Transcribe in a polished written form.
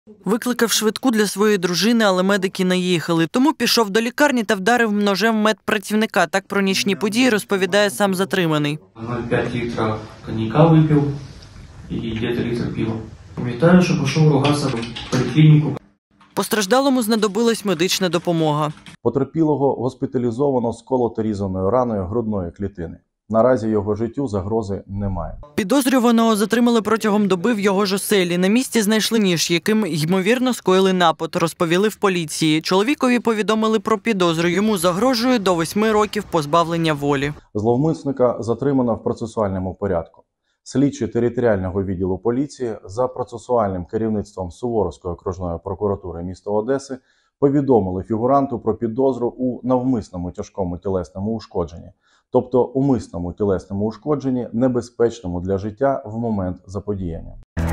Викликав швидку для своєї дружини, але медики не їхали. Тому пішов до лікарні та вдарив ножем медпрацівника. Так про нічні події розповідає сам затриманий. 0,5 літра коньяка випив і десь літр пива. Пам'ятаю, що пішов ругатися в поліклініку. Постраждалому знадобилась медична допомога. Потерпілого госпіталізовано з колото-різаною раною грудної клітини. Наразі його життю загрози немає. Підозрюваного затримали протягом доби в його ж оселі. На місці знайшли ніж, яким, ймовірно, скоїли напад, розповіли в поліції. Чоловікові повідомили про підозру. Йому загрожує до 8 років позбавлення волі. Зловмисника затримано в процесуальному порядку. Слідчі територіального відділу поліції за процесуальним керівництвом Суворовської окружної прокуратури міста Одеси повідомили фігуранту про підозру у навмисному тяжкому тілесному ушкодженні, тобто умисному тілесному ушкодженні, небезпечному для життя в момент заподіяння.